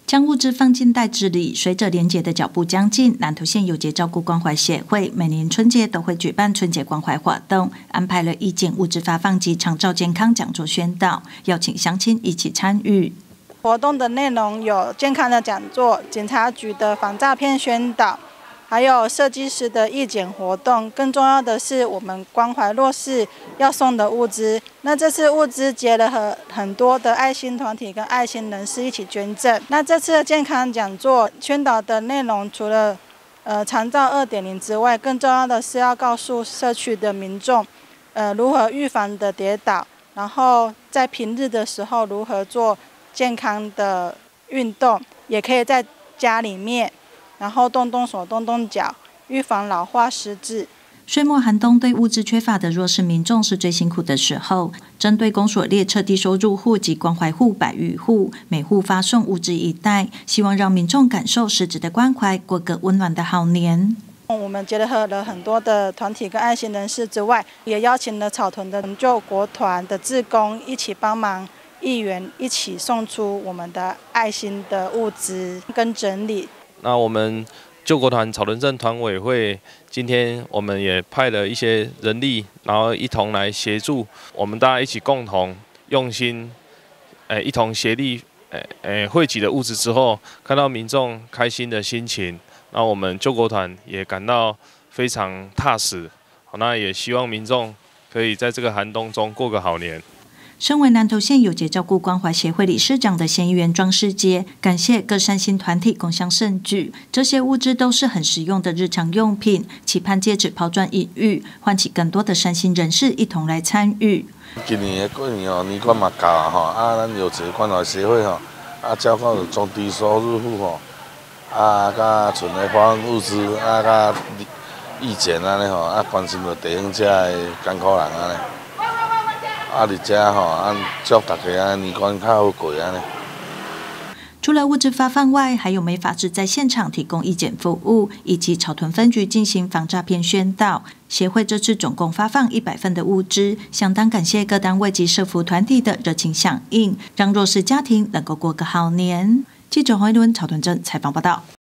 将物资放进袋子里，随着连结的脚步将近，南投县有节照顾关怀协会每年春节都会举办春节关怀活动，安排了义检物资发放及长照健康讲座宣导，邀请乡亲一起参与。 活动的内容有健康的讲座、警察局的反诈骗宣导，还有设计师的义检活动。更重要的是，我们关怀弱势要送的物资。那这次物资结了很多的爱心团体跟爱心人士一起捐赠。那这次的健康讲座宣导的内容，除了长照2.0之外，更重要的是要告诉社区的民众，如何预防的跌倒，然后在平日的时候如何做健康的运动，也可以在家里面，然后动动手、动动脚，预防老化失智。 岁末寒冬对物资缺乏的弱势民众是最辛苦的时候。针对公所列册低收入户及关怀户100余户，每户发送物资1袋，希望让民众感受实质的关怀，过个温暖的好年。 我们结合了很多的团体跟爱心人士之外，也邀请了草屯的救国团的志工一起帮忙。议员一起送出我们的爱心的物资跟整理。 那我们救国团草屯镇团委会今天我们也派了一些人力，然后一同来协助我们大家一起共同用心，一同协力，汇集的物资之后，看到民众开心的心情，那我们救国团也感到非常踏实。那也希望民众可以在这个寒冬中过个好年。 身为南投县有节照顾关怀协会理事长的县议员庄世杰，感谢各善心团体共襄盛举，这些物资都是很实用的日常用品，期盼借此抛砖引玉，唤起更多的善心人士一同来参与。 今年的过年年关嘛到咱有节关怀协会照顾中低收入户甲剩的发放物资甲义检安尼关心到地方遮的艰苦人安尼。而且祝大家年关较好过安尼。 除了物资发放外，还有美法师在现场提供义检服务，以及草屯分局进行防诈骗宣导。协会这次总共发放100份的物资，相当感谢各单位及社福团体的热情响应，让弱势家庭能够过个好年。记者黄一伦草屯镇采访报道。